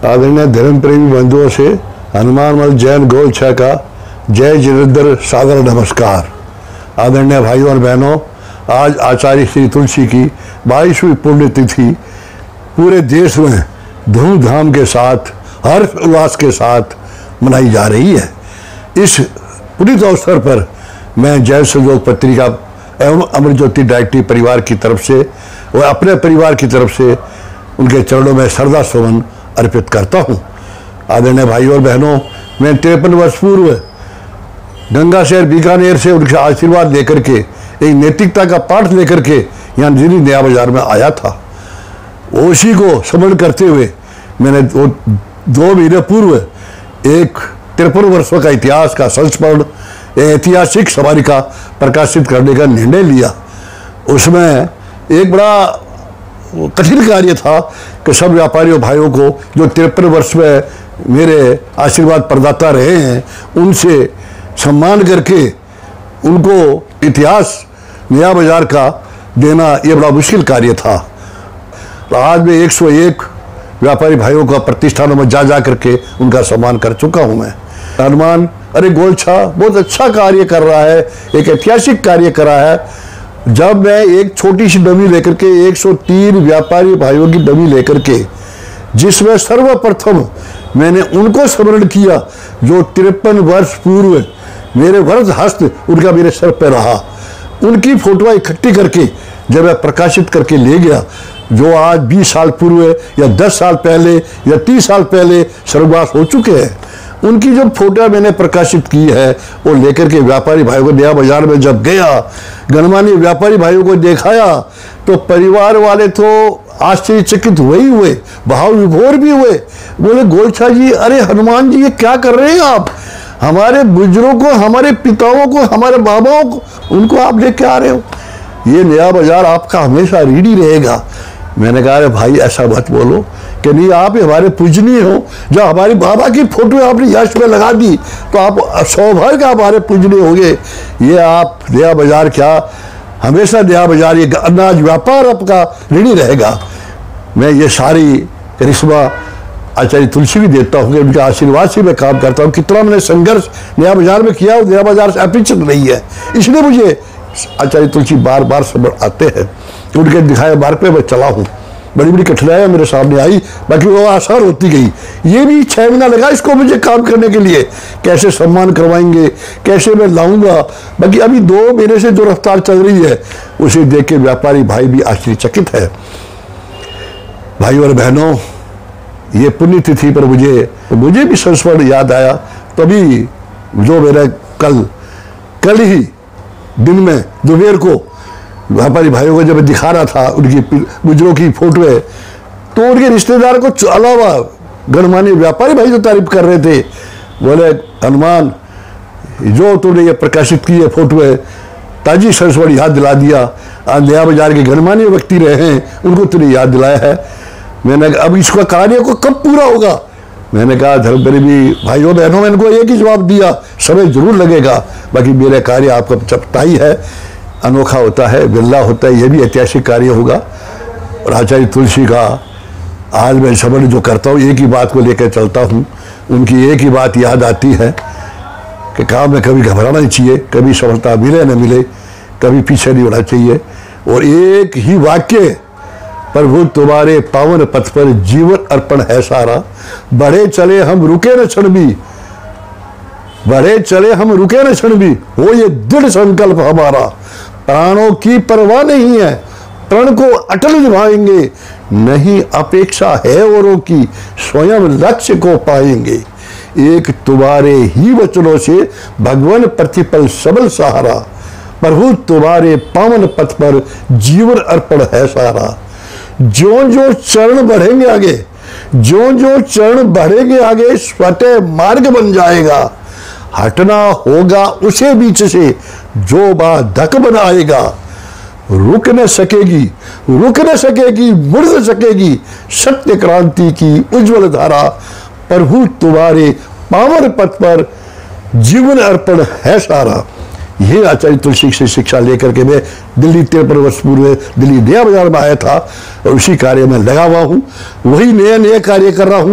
आदरणीय धर्म प्रेमी बंधुओं से हनुमानमल जैन गोलछा का जय जिनेंद्र सादर नमस्कार। आदरणीय भाइयों और बहनों, आज आचार्य श्री तुलसी की 22वीं पुण्यतिथि पूरे देश में धूमधाम के साथ हर्ष उल्लास के साथ मनाई जा रही है। इस पुनीत अवसर पर मैं जैन संयोग पत्रिका एवं अमर ज्योति डायरेक्टिव परिवार की तरफ से और अपने परिवार की तरफ से उनके चरणों में श्रद्धा सुमन अर्पित करता हूँ। आदरणीय भाइयों और बहनों, मैं 53 वर्ष पूर्व गंगा शहर बीकानेर से उनके आशीर्वाद लेकर के एक नैतिकता का पाठ लेकर के यहाँ दिल्ली नया बाजार में आया था। उसी को स्मरण करते हुए मैंने 2 महीने पूर्व एक 53 वर्षों का इतिहास का संस्मरण ऐतिहासिक स्मारिका प्रकाशित करने का निर्णय लिया। उसमें एक बड़ा कठिन कार्य था कि सब व्यापारियों भाइयों को जो 53 वर्ष में मेरे आशीर्वाद प्रदाता रहे हैं उनसे सम्मान करके उनको इतिहास नया बाजार का देना ये बड़ा मुश्किल कार्य था। आज मैं 101 व्यापारी भाइयों का प्रतिष्ठानों में जा करके उनका सम्मान कर चुका हूं। मैं हनुमान गोलछा बहुत अच्छा कार्य कर रहा है, एक ऐतिहासिक कार्य कर रहा है। जब मैं एक छोटी सी डमी लेकर के 103 व्यापारी भाइयों की डमी लेकर के जिसमें सर्वप्रथम मैंने उनको स्मरण किया जो 53 वर्ष पूर्व मेरे वरद हस्त उनका मेरे सर पर रहा, उनकी फोटो इकट्ठी करके जब मैं प्रकाशित करके ले गया, जो आज 20 साल पूर्व या 10 साल पहले या 30 साल पहले स्वर्गवास हो चुके हैं, उनकी जो फोटो मैंने प्रकाशित की है वो लेकर के व्यापारी भाइयों को नया बाजार में जब गया, गणमान्य व्यापारी भाइयों को दिखाया तो परिवार वाले तो आश्चर्यचकित हुए, भाव विभोर भी हुए। बोले, गोलछा जी, अरे हनुमान जी, ये क्या कर रहे हैं आप? हमारे बुजुर्गों को, हमारे पिताओं को, हमारे बाबाओं को, उनको आप लेके आ रहे हो। ये नया बाजार आपका हमेशा रीढ़ी रहेगा। मैंने कहा, अरे भाई ऐसा मत बोलो कि नहीं, आप हमारे पूजनीय हो। जब हमारी बाबा की फोटो आपने यश में लगा दी तो आप सौभाग्य हमारे पूजनीय होंगे। ये आप नया बाजार क्या, हमेशा नया बाजार ये अनाज व्यापार आपका ऋणी रहेगा। मैं ये सारी करिश्मा आचार्य तुलसी भी देता हूँ कि उनके आशीर्वाद से मैं काम करता हूँ। कितना मैंने संघर्ष नया बाजार में किया, नया बाजार से अपेक्षित नहीं है, इसलिए मुझे आचार्य तुलसी बार बार समझ आते हैं। उनके दिखाए मार्ग पे मैं चला हूँ। बड़ी बड़ी कठिनाइयाँ मेरे सामने आई, बाकी वो आसान होती गई। ये भी 6 महीना लगा इसको मुझे काम करने के लिए, कैसे सम्मान करवाएंगे, कैसे मैं लाऊंगा। बाकी अभी 2 महीने से जो रफ्तार चल रही है उसे देख के व्यापारी भाई भी आश्चर्यचकित है। भाइयों और बहनों, ये पुण्यतिथि पर मुझे भी संस्मरण याद आया। तभी जो मेरा कल ही दिन में दोपहर को व्यापारी भाइयों को जब दिखा रहा था उनकी बुजुर्गों की फोटो है, तो उनके रिश्तेदार को अलावा गणमान्य व्यापारी भाई जो तारीफ कर रहे थे, बोले, हनुमान, जो तुमने ये प्रकाशित की है फोटो है, ताजी संस्मरण याद दिला दिया। आज नया बाजार के गणमान्य व्यक्ति रहे हैं, उनको तुमने याद दिलाया है। मैंने कहा, अब इसका कार्य को कब पूरा होगा? मैंने कहा, धर्मप्रेमी भाइयों बहनों, मैंने इनको एक ही जवाब दिया, समय जरूर लगेगा। बाकी मेरा कार्य आपका चपता ही है, अनोखा होता है, बिरला होता है, यह भी ऐतिहासिक कार्य होगा। और आचार्य तुलसी का आज मैं स्मरण जो करता हूँ, एक ही बात को लेकर चलता हूँ। उनकी एक ही बात याद आती है कि काम में कभी घबराना नहीं चाहिए, कभी सफलता मिले न मिले, कभी पीछे नहीं होना चाहिए। और एक ही वाक्य, प्रभु तुम्हारे पावन पथ पर जीवन अर्पण है सारा, बढ़े चले हम रुके न क्षण भी, बढ़े चले हम रुके न क्षण भी, हो ये दृढ़ संकल्प हमारा। प्राणों की परवाह नहीं है, प्रण को अटल निभाएंगे, नहीं अपेक्षा है औरों की, स्वयं लक्ष्य को पाएंगे। एक तुम्हारे ही वचनों से भगवान प्रतिपल सबल सहारा, प्रभु तुम्हारे पावन पथ पर जीवन अर्पण है सारा। जो जो चरण बढ़ेंगे आगे, जो जो चरण बढ़ेंगे आगे, स्वतः मार्ग बन जाएगा। हटना होगा उसे बीच से जो बाधक बनाएगा। रुक न सकेगी, मुड़ न सकेगी सत्य क्रांति की उज्जवल धारा। प्रभु तुम्हारे पावन पथ पर जीवन अर्पण है सारा। ये आचार्य तुलसी से शिक्षा लेकर के मैं दिल्ली 53 वर्ष पूर्व दिल्ली नया बाजार में आया था और उसी कार्य में लगा हुआ हूँ। वही नए कार्य कर रहा हूँ।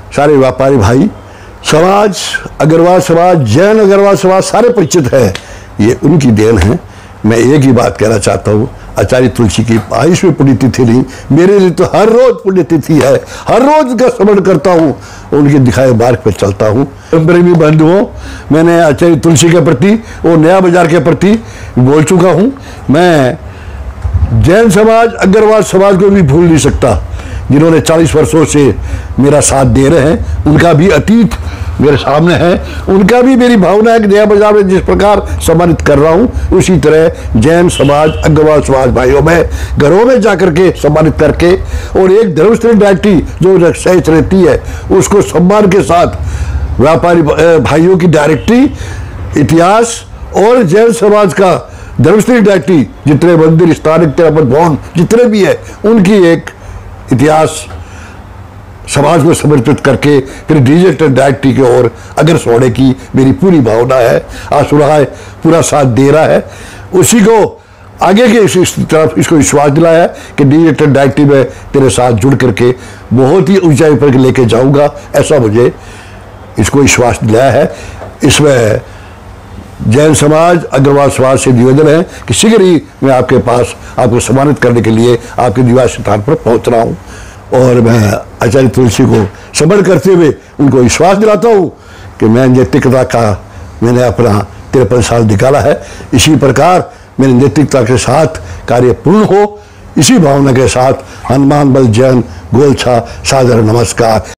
सारे व्यापारी भाई, समाज, अग्रवाल समाज, जैन अग्रवाल समाज सारे परिचित है, ये उनकी देन है। मैं एक ही बात कहना चाहता हूँ, आचार्य तुलसी की 22वीं पुण्यतिथि नहीं, मेरे लिए तो हर रोज पुण्यतिथि है, हर रोज का स्मरण करता हूँ, उनके दिखाए मार्ग पर चलता हूँ। प्रेमी बंधुओं, मैंने आचार्य तुलसी के प्रति और नया बाजार के प्रति बोल चुका हूँ। मैं जैन समाज, अग्रवाल समाज को भी भूल नहीं सकता, जिन्होंने 40 वर्षों से मेरा साथ दे रहे हैं। उनका भी अतीत मेरे सामने है, उनका भी मेरी भावना है कि नया बाजार में जिस प्रकार सम्मानित कर रहा हूँ, उसी तरह जैन समाज, अग्रवाल समाज भाइयों में घरों में जाकर के सम्मानित करके, और एक धर्मस्थली डायटी जो सहज रहती है उसको सम्मान के साथ व्यापारी भाइयों की डायरेक्टरी, इतिहास और जैन समाज का धर्मस्थली डायटी, जितने मंदिर, स्थानिक तिरुपति भवन जितने भी है, उनकी एक इतिहास समाज को समर्पित करके फिर डिजिटल डायरेक्टरी की ओर अगर सोने की मेरी पूरी भावना है। आज सुरहा पूरा साथ दे रहा है, उसी को आगे के इस तरफ इसको विश्वास दिलाया है कि डिजिटल डायरेक्टरी में तेरे साथ जुड़ करके बहुत ही ऊंचाई पर लेके जाऊंगा, ऐसा मुझे इसको विश्वास दिलाया है। इसमें जैन समाज, अग्रवाल समाज से निवेदन है कि शीघ्र ही मैं आपके पास आपको सम्मानित करने के लिए आपके निवास स्थान पर पहुंच रहा हूँ, और मैं आचार्य तुलसी को स्मरण करते हुए उनको विश्वास दिलाता हूँ कि मैं नैतिकता का मैंने अपना 53 साल निकाला है। इसी प्रकार मेरी नैतिकता के साथ कार्य पूर्ण हो, इसी भावना के साथ हनुमान बल जैन गोलछा सादर नमस्कार।